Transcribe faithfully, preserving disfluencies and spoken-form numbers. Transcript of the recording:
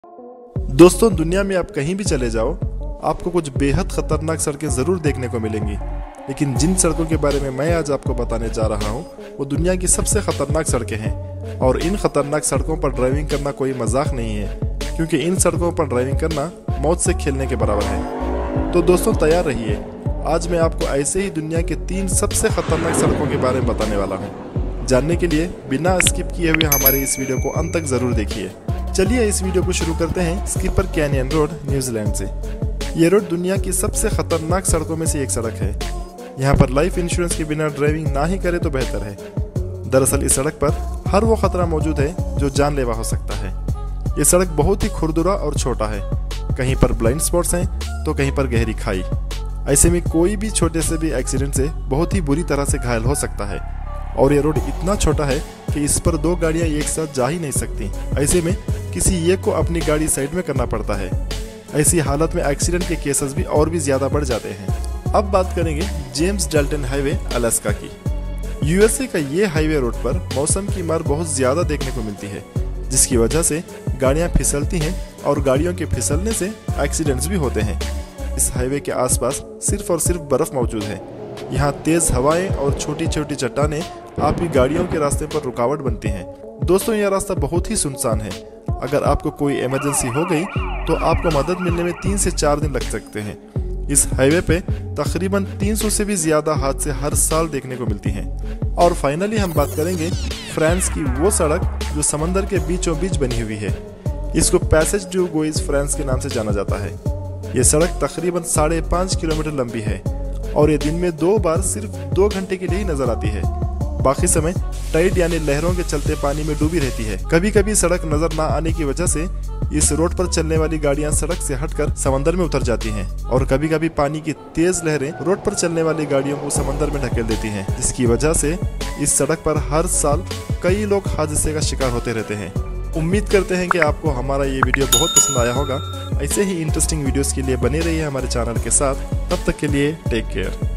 दोस्तों, दुनिया में आप कहीं भी चले जाओ, आपको कुछ बेहद खतरनाक सड़कें ज़रूर देखने को मिलेंगी। लेकिन जिन सड़कों के बारे में मैं आज आपको बताने जा रहा हूँ वो दुनिया की सबसे खतरनाक सड़कें हैं। और इन खतरनाक सड़कों पर ड्राइविंग करना कोई मजाक नहीं है, क्योंकि इन सड़कों पर ड्राइविंग करना मौत से खेलने के बराबर है। तो दोस्तों, तैयार रहिए। आज मैं आपको ऐसे ही दुनिया के तीन सबसे खतरनाक सड़कों के बारे में बताने वाला हूँ। जानने के लिए बिना स्किप किए हुए हमारे इस वीडियो को अंत तक ज़रूर देखिए। चलिए इस वीडियो को शुरू करते हैं स्किपर कैनियन रोड, न्यूजीलैंड से। ये रोड दुनिया की सबसे खतरनाक सड़कों में से एक सड़क है। यहाँ पर लाइफ इंश्योरेंस के बिना ड्राइविंग ना ही करे तो बेहतर है। दरअसल इस सड़क पर हर वो खतरा मौजूद है जो जानलेवा हो सकता है। ये सड़क बहुत ही खुरदुरा और छोटा है। कहीं पर ब्लाइंड स्पॉट्स हैं तो कहीं पर गहरी खाई। ऐसे में कोई भी छोटे से भी एक्सीडेंट से बहुत ही बुरी तरह से घायल हो सकता है। और ये रोड इतना छोटा है कि इस पर दो गाड़ियां एक साथ जा ही नहीं सकती। ऐसे में किसी एक को अपनी गाड़ी साइड में करना पड़ता है। ऐसी हालत में एक्सीडेंट के केसेस भी और भी ज्यादा बढ़ जाते हैं। अब बात करेंगे जेम्स डाल्टन हाईवे अलास्का की। यूएसए का ये हाईवे रोड पर मौसम की मार बहुत ज्यादा देखने को मिलती है, जिसकी वजह से गाड़ियां फिसलती हैं और गाड़ियों के फिसलने से एक्सीडेंट्स भी होते हैं। इस हाईवे के आसपास सिर्फ और सिर्फ बर्फ मौजूद है। यहाँ तेज हवाएं और छोटी छोटी चट्टानें आपकी गाड़ियों के रास्ते पर रुकावट बनती हैं। दोस्तों, यह रास्ता बहुत ही सुनसान है। अगर आपको कोई इमरजेंसी हो गई तो आपको मदद मिलने में तीन से चार दिन लग सकते हैं। इस हाईवे पे तकरीबन तीन सौ से भी ज्यादा हादसे हर साल देखने को मिलती हैं। और फाइनली हम बात करेंगे फ्रांस की वो सड़क जो समंदर के बीचों बीच बनी हुई है। इसको पैसेज डू गोइज फ्रांस के नाम से जाना जाता है। ये सड़क तकरीबन साढ़े पाँच किलोमीटर लंबी है और ये दिन में दो बार सिर्फ दो घंटे के लिए ही नजर आती है। बाकी समय टाइड यानी लहरों के चलते पानी में डूबी रहती है। कभी कभी सड़क नजर ना आने की वजह से इस रोड पर चलने वाली गाड़ियां सड़क से हटकर समंदर में उतर जाती हैं और कभी कभी पानी की तेज लहरें रोड पर चलने वाली गाड़ियों को समंदर में ढकेल देती हैं, जिसकी वजह से इस सड़क पर हर साल कई लोग हादसे का शिकार होते रहते हैं। उम्मीद करते हैं कि आपको हमारा ये वीडियो बहुत पसंद आया होगा। ऐसे ही इंटरेस्टिंग वीडियोस के लिए बने रहिए हमारे चैनल के साथ। तब तक के लिए टेक केयर।